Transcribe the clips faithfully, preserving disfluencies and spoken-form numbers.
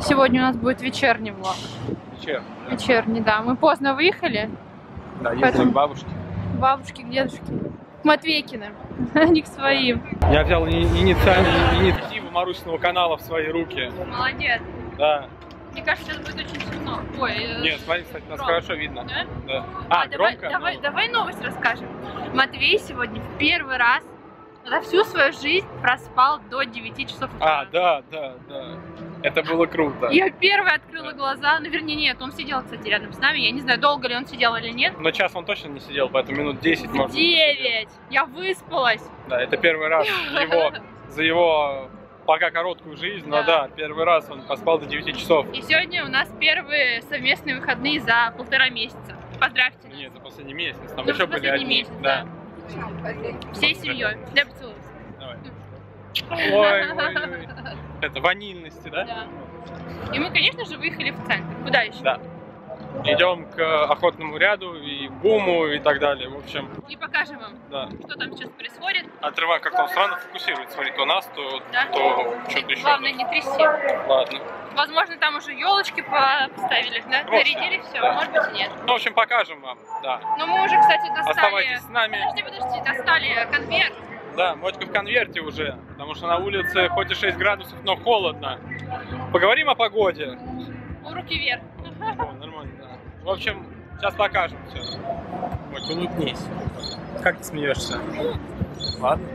Сегодня у нас будет вечерний влог. Вечерний, да. Вечерний, да. Мы поздно выехали. Да, ездили поэтому... к бабушке. К бабушке, к дедушке. К Матвейкиным, а не к своим. Я взял инициальную инициативу Марусиного канала в свои руки. Молодец. Да. Мне кажется, сейчас будет очень темно. Ой, нет, смотри, кстати, нас громко. Хорошо видно. Да? Да. А, А, давай, громко? давай, Ну... давай новость расскажем. Матвей сегодня в первый раз за всю свою жизнь проспал до девяти часов утра. А, да, да, да. Это было круто. Я первая открыла глаза, ну вернее нет, он сидел, кстати, рядом с нами, я не знаю, долго ли он сидел или нет. Но час он точно не сидел, поэтому минут десять, В может. девять! Я выспалась! Да, это первый раз его, за его пока короткую жизнь, но да, первый раз он поспал до девяти часов. И сегодня у нас первые совместные выходные за полтора месяца. Поздравьте нас. Нет, за последний месяц, там Ну, еще за были последний одни. месяц, Да. Всей семьей. Дай поцелуй. Давай. Ой, ой, ой. Это ванильности, да? Да. И мы, конечно же, выехали в центр. Куда еще? Да. Идем к охотному ряду и буму и так далее. В общем. И покажем вам, да. Что там сейчас происходит. Отрывай, как он странно фокусирует. Смотри, то нас, то, да? то что-то еще. Главное, не тряси. Ладно. Возможно, там уже елочки поставили, да? Вот, нарядили все, да. Может быть и нет. Ну, в общем, покажем вам, да. Но мы уже, кстати, достали... Оставайтесь с нами. Подожди, подожди, достали конверт. Да, Мотька в конверте уже, потому что на улице хоть и шесть градусов, но холодно. Поговорим о погоде. Руки вверх. О, нормально, да. В общем, сейчас покажем все. Моть, улыбнись. Как ты смеешься? Ладно.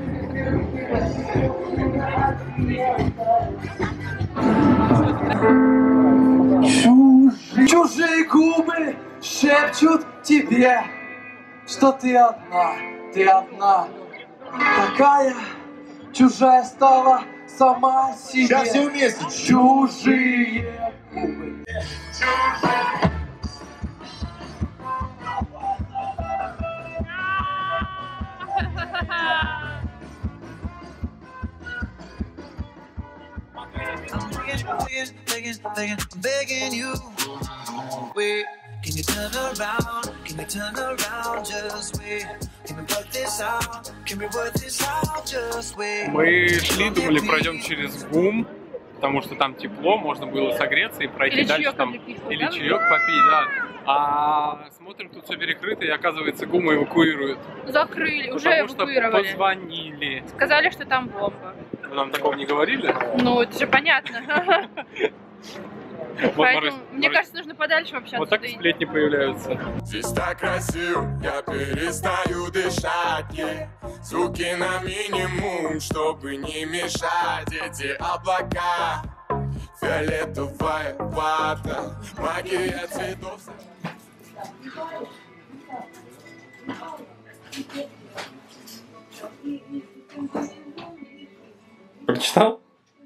Чужие губы шепчут тебе, что ты одна, ты одна. Такая чужая стала сама себе. Сейчас все вместе. Чужие губы. Can you turn around? Can you turn around? Just wait. Can we work this out? Can we work this out? Just wait. Мы шли, думали, пройдем через ГУМ, потому что там тепло, можно было согреться и пройти или дальше там. Попить, или да? чаек попить, да. А смотрим, тут все перекрыто, и оказывается, ГУМ эвакуируют. Закрыли, уже потому эвакуировали. Что позвонили. Сказали, что там бомба. Вы нам такого не говорили? Ну, это же понятно. Вот, Поэтому, Марысь, мне Марысь, кажется, нужно подальше вообще вот так сплетни появляются. Здесь так красиво, я перестаю дышать, yeah. Звуки на минимум, чтобы не мешать. Эти облака, фиолетовая вата, магия цветов. Прочитал?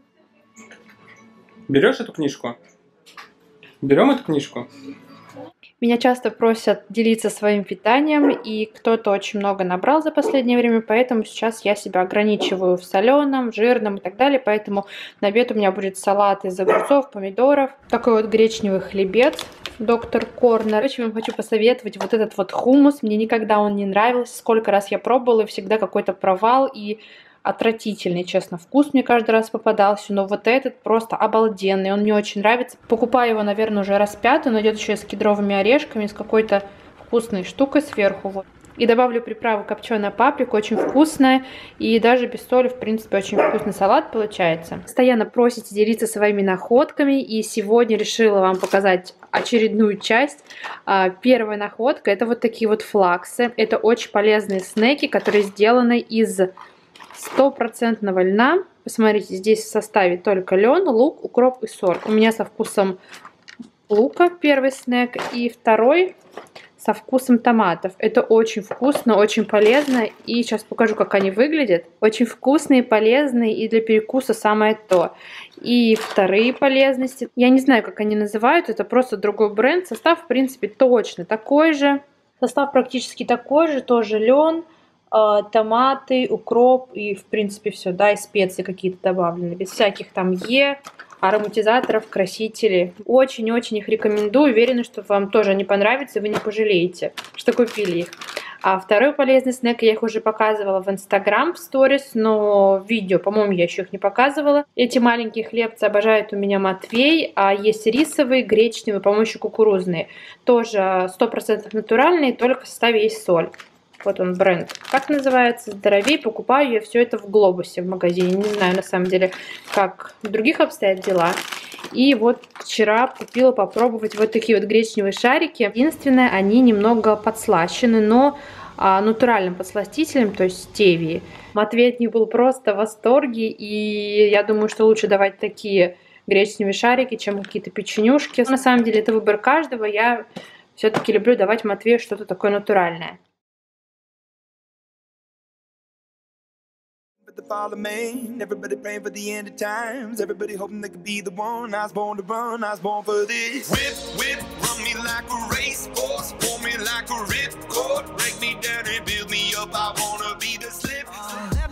Берешь эту книжку? Берем эту книжку? Меня часто просят делиться своим питанием, и кто-то очень много набрал за последнее время, поэтому сейчас я себя ограничиваю в соленом, жирном и так далее, поэтому на обед у меня будет салат из огурцов, помидоров, такой вот гречневый хлебец, доктор Корнер. Очень вам хочу посоветовать вот этот вот хумус, мне никогда он не нравился, сколько раз я пробовала, и всегда какой-то провал, и отвратительный, честно, вкус мне каждый раз попадался, но вот этот просто обалденный, он мне очень нравится. Покупаю его, наверное, уже раз пятый, но идет еще с кедровыми орешками, с какой-то вкусной штукой сверху. Вот. И добавлю приправу копченая паприка, очень вкусная, и даже без соли, в принципе, очень вкусный салат получается. Постоянно просите делиться своими находками, и сегодня решила вам показать очередную часть. Первая находка — это вот такие вот флаксы. Это очень полезные снеки, которые сделаны из стопроцентного льна. Посмотрите, здесь в составе только лен, лук, укроп и соль. У меня со вкусом лука первый снэк, и второй со вкусом томатов. Это очень вкусно, очень полезно. И сейчас покажу, как они выглядят. Очень вкусные, полезные, и для перекуса самое то. И вторые полезности. Я не знаю, как они называют. Это просто другой бренд. Состав, в принципе, точно такой же. Состав практически такой же. Тоже лен, томаты, укроп и, в принципе, все, да, и специи какие-то добавлены, без всяких там Е, ароматизаторов, красителей. Очень-очень их рекомендую, уверена, что вам тоже они понравятся, вы не пожалеете, что купили их. А второй полезный снэк, я их уже показывала в Инстаграм, в сторис, но видео, по-моему, я еще их не показывала. Эти маленькие хлебцы обожает у меня Матвей, а есть рисовые, гречневые, по-моему, еще кукурузные. Тоже сто процентов натуральные, только в составе есть соль. Вот он бренд. Как называется? Здоровей. Покупаю я все это в Глобусе, в магазине. Не знаю, на самом деле, как в других обстоят дела. И вот вчера купила попробовать вот такие вот гречневые шарики. Единственное, они немного подслащены, но а, натуральным подсластителем, то есть стевии. Матвей от них был просто в восторге. И я думаю, что лучше давать такие гречневые шарики, чем какие-то печенюшки. На самом деле, это выбор каждого. Я все-таки люблю давать Матвею что-то такое натуральное. The fall of man, everybody praying for the end of times. Everybody hoping they could be the one. I was born to run, I was born for this. Whip, whip, run me like a racehorse, pull me like a ripcord, break me down and build me up. I wanna be the slip. So let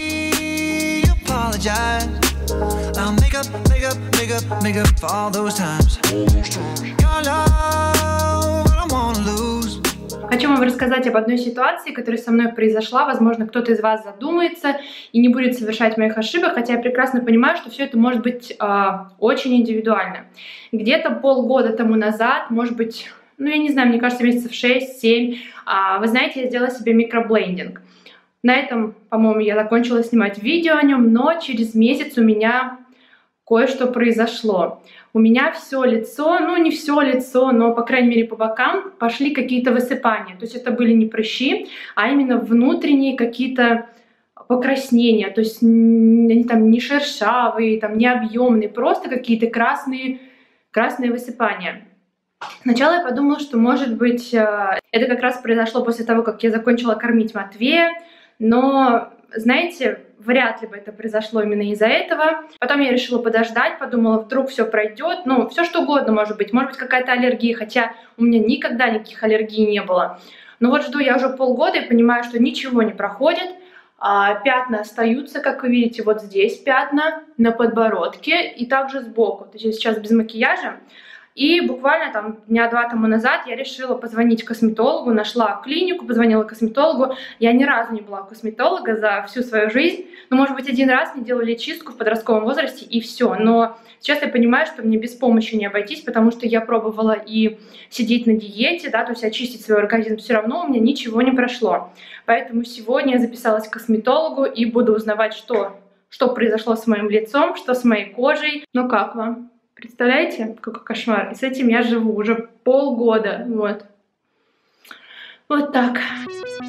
me apologize. I'll make up, make up, make up, make up for all those times. Your love, I don't wanna lose. Хочу вам рассказать об одной ситуации, которая со мной произошла. Возможно, кто-то из вас задумается и не будет совершать моих ошибок, хотя я прекрасно понимаю, что все это может быть э, очень индивидуально. Где-то полгода тому назад, может быть, ну я не знаю, мне кажется, месяцев шесть-семь, э, вы знаете, я сделала себе микроблендинг. На этом, по-моему, я закончила снимать видео о нем, но через месяц у меня кое-что произошло. У меня все лицо, ну не все лицо, но, по крайней мере, по бокам пошли какие-то высыпания. То есть это были не прыщи, а именно внутренние какие-то покраснения. То есть они там не шершавые, там не объемные, просто какие-то красные, красные высыпания. Сначала я подумала, что, может быть, это как раз произошло после того, как я закончила кормить Матвея, но, знаете, вряд ли бы это произошло именно из-за этого. Потом я решила подождать, подумала, вдруг все пройдет. Ну, все что угодно может быть. Может быть, какая-то аллергия, хотя у меня никогда никаких аллергий не было. Но вот жду я уже полгода и понимаю, что ничего не проходит. А, пятна остаются, как вы видите, вот здесь пятна, на подбородке и также сбоку. То есть сейчас без макияжа. И буквально там дня два тому назад я решила позвонить косметологу, нашла клинику, позвонила косметологу. Я ни разу не была у косметолога за всю свою жизнь. Ну, может быть, один раз мне делали чистку в подростковом возрасте и все. Но сейчас я понимаю, что мне без помощи не обойтись, потому что я пробовала и сидеть на диете, да, то есть очистить свой организм, все равно у меня ничего не прошло. Поэтому сегодня я записалась к косметологу и буду узнавать, что, что произошло с моим лицом, что с моей кожей. Ну как вам? Представляете, какой кошмар? И с этим я живу уже полгода. Вот. Вот так.